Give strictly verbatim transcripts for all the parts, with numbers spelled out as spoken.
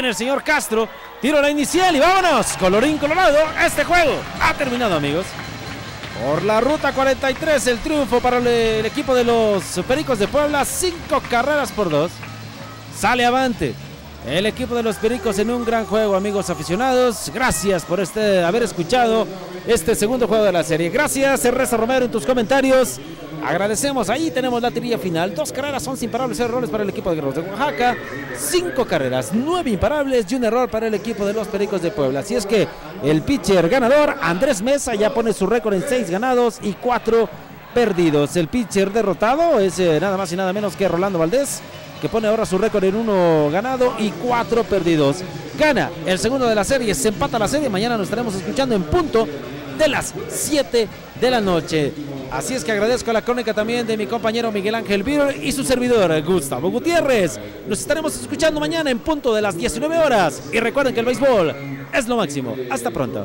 Viene el señor Castro. Tiro la inicial y vámonos. Colorín colorado. Este juego ha terminado, amigos. Por la ruta cuarenta y tres, el triunfo para el, el equipo de los Pericos de Puebla. Cinco carreras por dos. Sale avante el equipo de los Pericos en un gran juego, amigos aficionados. Gracias por este, haber escuchado este segundo juego de la serie. Gracias, Ernesto Romero, en tus comentarios. Agradecemos, ahí tenemos la tirilla final. Dos carreras, once imparables, cero errores para el equipo de Guerreros de Oaxaca. Cinco carreras, nueve imparables y un error para el equipo de los Pericos de Puebla. Así es que el pitcher ganador, Andrés Mesa, ya pone su récord en seis ganados y cuatro perdidos. El pitcher derrotado es eh, nada más y nada menos que Rolando Valdés, que pone ahora su récord en uno ganado y cuatro perdidos. Gana el segundo de la serie, se empata la serie. Mañana nos estaremos escuchando en punto de las siete de la noche. Así es que agradezco la crónica también de mi compañero Miguel Ángel Vir y su servidor Gustavo Gutiérrez. Nos estaremos escuchando mañana en punto de las diecinueve horas. Y recuerden que el béisbol es lo máximo. Hasta pronto.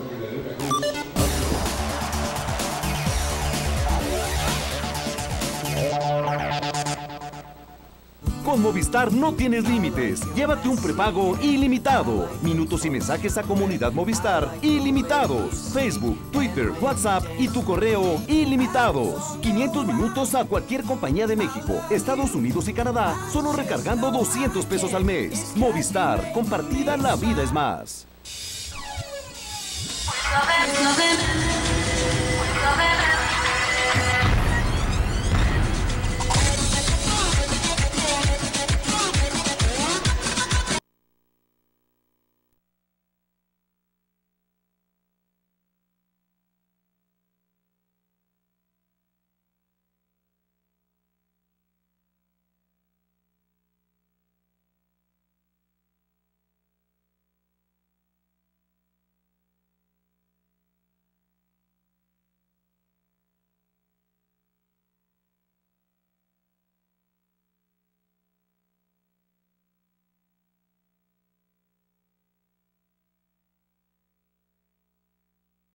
Con Movistar no tienes límites. Llévate un prepago ilimitado. Minutos y mensajes a Comunidad Movistar ilimitados. Facebook, Twitter, WhatsApp y tu correo ilimitados. quinientos minutos a cualquier compañía de México, Estados Unidos y Canadá, solo recargando doscientos pesos al mes. Movistar, compartida la vida es más.